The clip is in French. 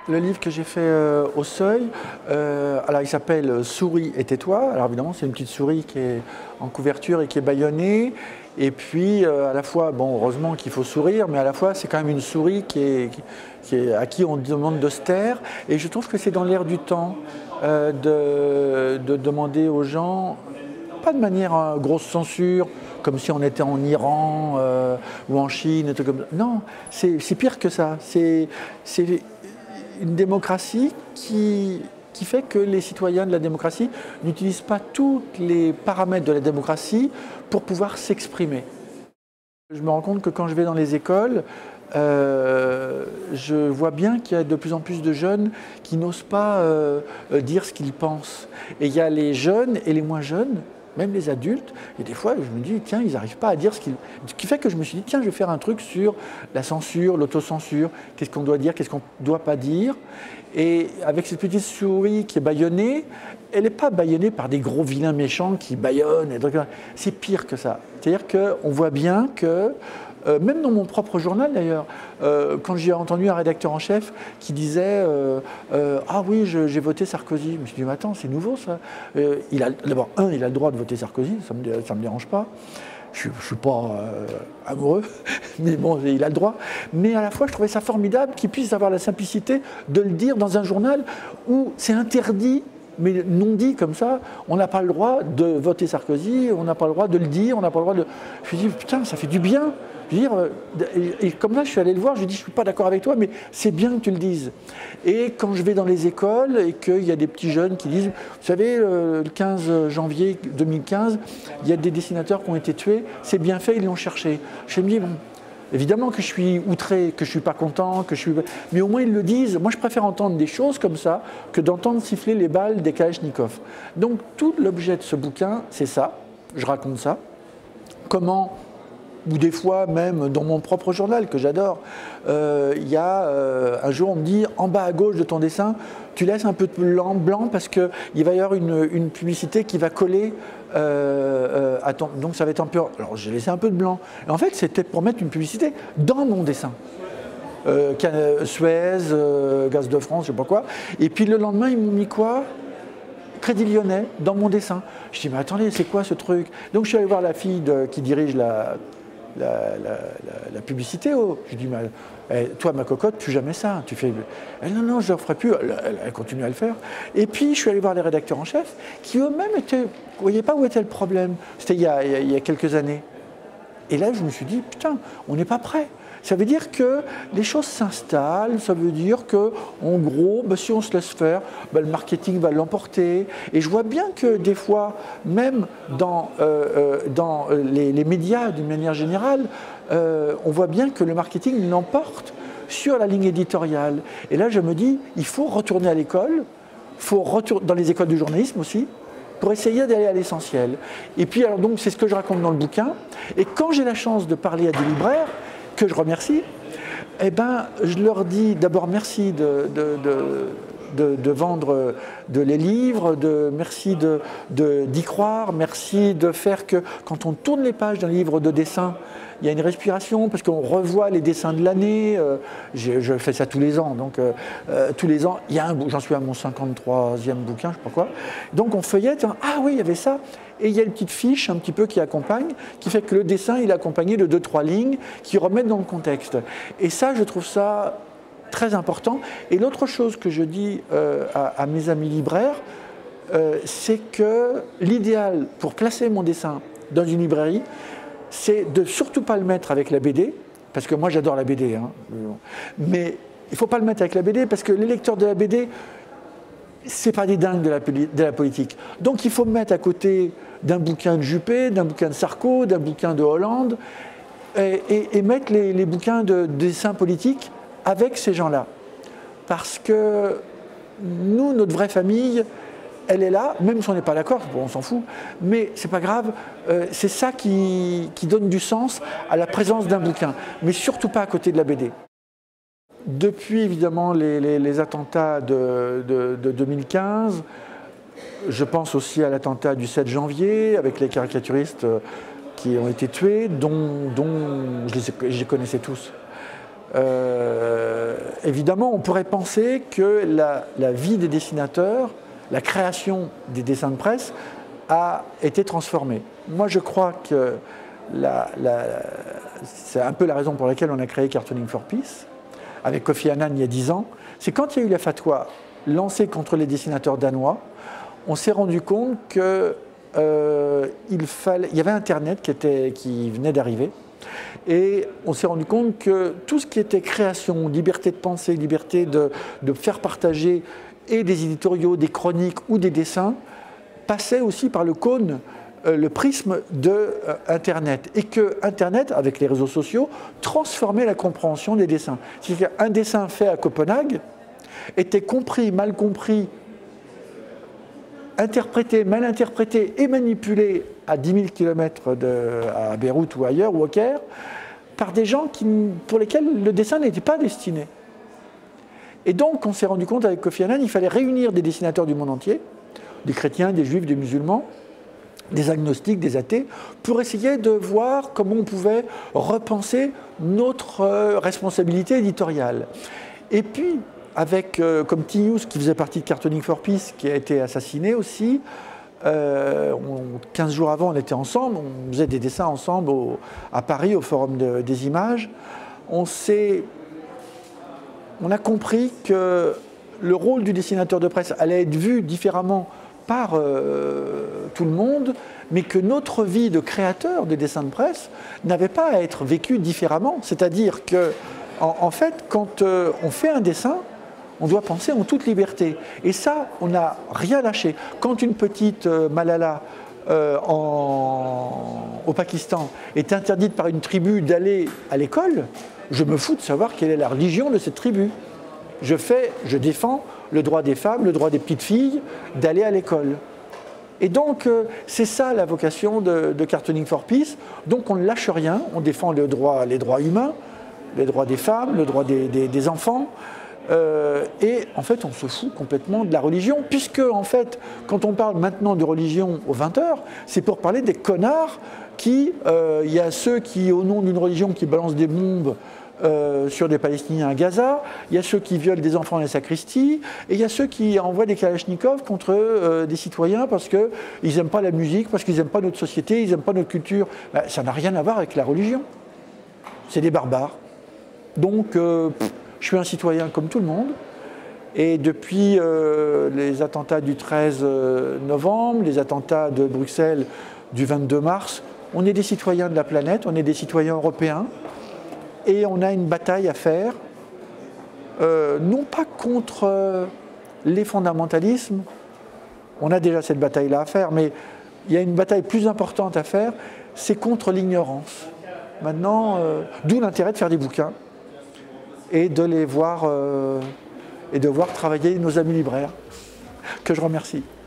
Le livre que j'ai fait au Seuil, alors il s'appelle Souris et tais-toi. Alors évidemment, c'est une petite souris qui est en couverture et qui est bâillonnée. Et puis à la fois, bon, heureusement qu'il faut sourire, mais à la fois c'est quand même une souris à qui on demande de se taire. Et je trouve que c'est dans l'air du temps de demander aux gens, pas de manière grosse censure, comme si on était en Iran ou en Chine, non, c'est pire que ça. C'est une démocratie qui fait que les citoyens de la démocratie n'utilisent pas tous les paramètres de la démocratie pour pouvoir s'exprimer. Je me rends compte que quand je vais dans les écoles, je vois bien qu'il y a de plus en plus de jeunes qui n'osent pas dire ce qu'ils pensent. Et il y a les jeunes et les moins jeunes, même les adultes, et des fois je me dis, tiens, ils n'arrivent pas à dire ce qu'ils... Ce qui fait que je me suis dit, tiens, je vais faire un truc sur la censure, l'autocensure, qu'est-ce qu'on doit dire, qu'est-ce qu'on ne doit pas dire. Et avec cette petite souris qui est bâillonnée, elle n'est pas bâillonnée par des gros vilains méchants qui bâillonnent. C'est pire que ça. C'est-à-dire qu'on voit bien que, même dans mon propre journal d'ailleurs, quand j'ai entendu un rédacteur en chef qui disait ah oui, j'ai voté Sarkozy. Je me suis dit, mais attends, c'est nouveau ça. D'abord, il a le droit de voter Sarkozy, ça ne me dérange pas. Je ne suis pas amoureux, mais bon, il a le droit. Mais à la fois, je trouvais ça formidable qu'il puisse avoir la simplicité de le dire dans un journal où c'est interdit, mais non dit comme ça. On n'a pas le droit de voter Sarkozy, on n'a pas le droit de le dire, on n'a pas le droit de... Je me suis dit, putain, ça fait du bien. Je veux dire, et comme là, je suis allé le voir, je lui ai dit, je ne suis pas d'accord avec toi, mais c'est bien que tu le dises. Et quand je vais dans les écoles et qu'il y a des petits jeunes qui disent, vous savez, le 15 janvier 2015, il y a des dessinateurs qui ont été tués, c'est bien fait, ils l'ont cherché. Je me dis, bon, évidemment que je suis outré, que je ne suis pas content, mais au moins ils le disent. Moi, je préfère entendre des choses comme ça que d'entendre siffler les balles des Kalachnikov. Donc, tout l'objet de ce bouquin, c'est ça. Je raconte ça. Comment... ou des fois même dans mon propre journal que j'adore, il y a un jour on me dit en bas à gauche de ton dessin, tu laisses un peu de blanc parce qu'il va y avoir une publicité qui va coller à ton... Donc ça va être un peu... Alors j'ai laissé un peu de blanc. Et en fait c'était pour mettre une publicité dans mon dessin. Suez, Gaz de France, je sais pas quoi. Et puis le lendemain ils m'ont mis quoi ? Crédit Lyonnais dans mon dessin. Je dis mais attendez, c'est quoi ce truc? Donc je suis allé voir la fille qui dirige la publicité. Je lui dis, toi ma cocotte, plus jamais ça. Tu fais... Elle, non, non, je ne le ferai plus. Elle continue à le faire. Et puis je suis allé voir les rédacteurs en chef qui eux-mêmes étaient... Vous ne voyez pas où était le problème. C'était il y a quelques années. Et là je me suis dit, putain, on n'est pas prêt. Ça veut dire que les choses s'installent, ça veut dire que, en gros, si on se laisse faire, le marketing va l'emporter. Et je vois bien que des fois, même dans les médias d'une manière générale, on voit bien que le marketing l'emporte sur la ligne éditoriale. Et là, je me dis, il faut retourner à l'école, il faut retourner dans les écoles de journalisme aussi, pour essayer d'aller à l'essentiel. Et puis, alors donc, c'est ce que je raconte dans le bouquin. Et quand j'ai la chance de parler à des libraires, que je remercie, eh ben, je leur dis d'abord merci de vendre les livres, merci d'y croire, merci de faire que quand on tourne les pages d'un livre de dessin, il y a une respiration parce qu'on revoit les dessins de l'année. Je fais ça tous les ans, donc tous les ans, j'en suis à mon 53e bouquin, je sais pas quoi. Donc on feuillette, ah oui, il y avait ça. Et il y a une petite fiche un petit peu qui accompagne, qui fait que le dessin il est accompagné de 2-3 lignes qui remettent dans le contexte. Et ça, je trouve ça très important. Et l'autre chose que je dis à mes amis libraires, c'est que l'idéal pour placer mon dessin dans une librairie, c'est de surtout pas le mettre avec la BD, parce que moi j'adore la BD, hein, mais il ne faut pas le mettre avec la BD parce que les lecteurs de la BD, c'est pas des dingues de la politique. Donc il faut me mettre à côté d'un bouquin de Juppé, d'un bouquin de Sarko, d'un bouquin de Hollande, et mettre les bouquins de dessin politique avec ces gens-là. Parce que nous, notre vraie famille, elle est là, même si on n'est pas d'accord, bon, on s'en fout, mais c'est pas grave, c'est ça qui donne du sens à la présence d'un bouquin, mais surtout pas à côté de la BD. Depuis évidemment les attentats de 2015, je pense aussi à l'attentat du 7 janvier avec les caricaturistes qui ont été tués, dont je les connaissais tous. évidemment, on pourrait penser que la vie des dessinateurs, la création des dessins de presse a été transformée. Moi, je crois que c'est un peu la raison pour laquelle on a créé Cartooning for Peace, avec Kofi Annan il y a 10 ans. C'est quand il y a eu la fatwa lancée contre les dessinateurs danois, on s'est rendu compte qu'il y avait Internet qui venait d'arriver. Et on s'est rendu compte que tout ce qui était création, liberté de penser, liberté de faire partager et des éditoriaux, des chroniques ou des dessins, passait aussi par le cône, le prisme de Internet. Et que Internet, avec les réseaux sociaux, transformait la compréhension des dessins. C'est-à-dire qu'un dessin fait à Copenhague était compris, mal compris, interprété, mal interprété et manipulé à 10 000 km à Beyrouth ou ailleurs, ou au Caire, par des gens pour lesquels le dessin n'était pas destiné. Et donc, on s'est rendu compte avec Kofi Annan, il fallait réunir des dessinateurs du monde entier, des chrétiens, des juifs, des musulmans, des agnostiques, des athées, pour essayer de voir comment on pouvait repenser notre responsabilité éditoriale. Et puis, avec, comme T-News, qui faisait partie de Cartooning for Peace, qui a été assassiné aussi, 15 jours avant, on était ensemble, on faisait des dessins ensemble à Paris, au Forum des images. On a compris que le rôle du dessinateur de presse allait être vu différemment par tout le monde, mais que notre vie de créateur de dessin de presse n'avait pas à être vécue différemment. C'est-à-dire que, en fait, quand on fait un dessin, on doit penser en toute liberté. Et ça, on n'a rien lâché. Quand une petite Malala au Pakistan est interdite par une tribu d'aller à l'école, je me fous de savoir quelle est la religion de cette tribu. Je défends le droit des femmes, le droit des petites filles d'aller à l'école. Et donc, c'est ça la vocation de Cartooning for Peace. Donc, on ne lâche rien, on défend les droits humains, les droits des femmes, le droit des enfants. Et en fait, on se fout complètement de la religion, puisque, en fait, quand on parle maintenant de religion aux 20h, c'est pour parler des connards il y a ceux qui, au nom d'une religion, qui balancent des bombes sur des Palestiniens à Gaza, il y a ceux qui violent des enfants dans les sacristies, et il y a ceux qui envoient des kalachnikovs contre des citoyens parce qu'ils n'aiment pas la musique, parce qu'ils n'aiment pas notre société, ils n'aiment pas notre culture. Ben, ça n'a rien à voir avec la religion. C'est des barbares. Donc, je suis un citoyen comme tout le monde, et depuis les attentats du 13 novembre, les attentats de Bruxelles du 22 mars, on est des citoyens de la planète, on est des citoyens européens, et on a une bataille à faire, non pas contre les fondamentalismes, on a déjà cette bataille-là à faire, mais il y a une bataille plus importante à faire, c'est contre l'ignorance. Maintenant, d'où l'intérêt de faire des bouquins, et de les voir, et de voir travailler nos amis libraires, que je remercie.